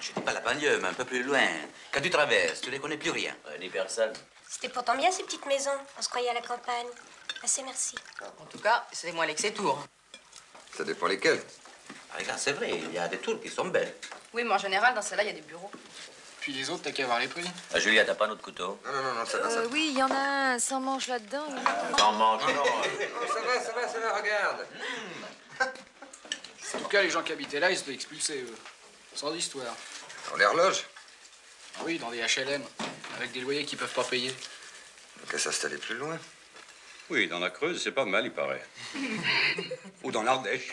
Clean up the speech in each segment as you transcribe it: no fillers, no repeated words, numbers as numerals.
Je dis pas la banlieue, mais un peu plus loin. Quand tu traverses, tu ne connais plus rien. Ni personne. C'était pourtant bien, ces petites maisons. On se croyait à la campagne. Assez merci. En tout cas, c'est moins laid que ces tours. Ça dépend lesquels. Ah, regarde, c'est vrai, il y a des tours qui sont belles. Oui, mais en général, dans celle-là, il y a des bureaux. Puis les autres, t'as qu'à voir les prix. Ah, Julia, t'as pas notre couteau? Non, ça va, ça va. Oui, il y en a un sans manche là-dedans. Sans manche, non. Ça va, regarde. En tout cas, les gens qui habitaient là, ils se sont expulsés, eux. Sans histoire. Dans l'horloge. Oui, dans des HLM, avec des loyers qu'ils peuvent pas payer. Donc à s'installer plus loin. Oui, dans la Creuse, c'est pas mal, il paraît. Ou dans l'Ardèche.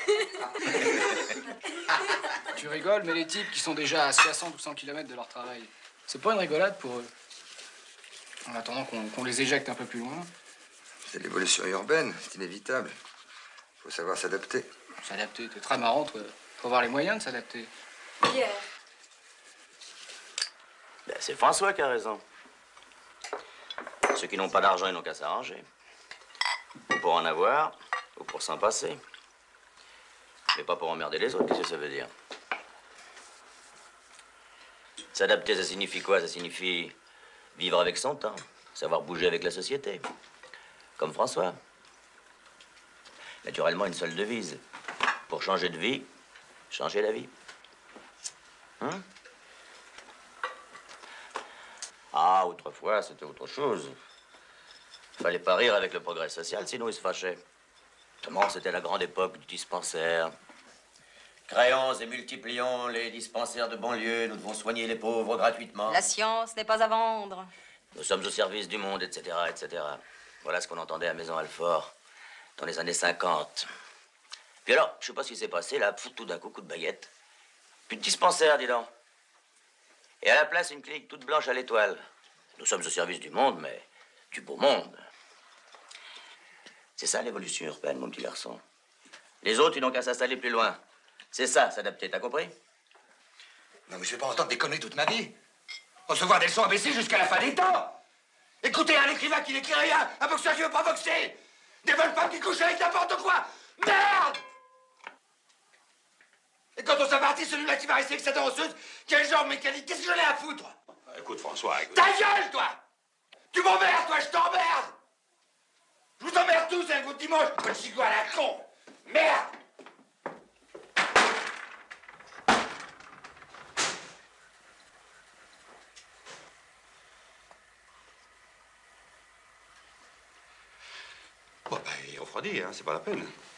Tu rigoles, mais les types qui sont déjà à 60 ou 100 km de leur travail, c'est pas une rigolade pour eux. En attendant qu'on les éjecte un peu plus loin. C'est l'évolution urbaine, c'est inévitable. Faut savoir s'adapter. S'adapter, t'es très marrant, toi. Faut avoir les moyens de s'adapter. Pierre. Ben, c'est François qui a raison. Ceux qui n'ont pas d'argent, ils n'ont qu'à s'arranger. Ou pour en avoir, ou pour s'en passer. Mais pas pour emmerder les autres, qu'est-ce que ça veut dire? S'adapter, ça signifie quoi? Ça signifie vivre avec son temps, savoir bouger avec la société. Comme François. Naturellement, une seule devise. Pour changer de vie, changer la vie. Hein? Ah, autrefois, c'était autre chose. Fallait pas rire avec le progrès social, sinon ils se fâchaient. Comment c'était la grande époque du dispensaire. Créons et multiplions les dispensaires de banlieue, nous devons soigner les pauvres gratuitement. La science n'est pas à vendre. Nous sommes au service du monde, etc., etc. Voilà ce qu'on entendait à Maison-Alfort dans les années 50. Puis alors, je sais pas ce qui s'est passé, là, tout d'un coup de baguette. Plus de dispensaire, dis donc. Et à la place, une clinique toute blanche à l'étoile. Nous sommes au service du monde, mais du beau monde. C'est ça l'évolution urbaine, mon petit garçon. Les autres, ils n'ont qu'à s'installer plus loin. C'est ça, s'adapter, t'as compris? Non, mais je vais pas entendre des conneries toute ma vie. Recevoir des leçons ABC jusqu'à la fin des temps. Écoutez un écrivain qui n'écrit rien, un boxeur qui veut pas boxer. Des bonnes femmes qui couchent avec n'importe quoi. Merde! Et quand on s'est parti, celui-là qui va rester avec sa danseuse, quel genre mécanique, qu'est-ce que j'en ai à foutre? Écoute, François, écoute. Ta gueule, toi! Tu m'emmerdes, toi, je t'emmerde! Je vous emmerde tous avec votre dimanche, votre chico à la con! Merde! Bon, ben, il refroidit, hein, c'est pas la peine.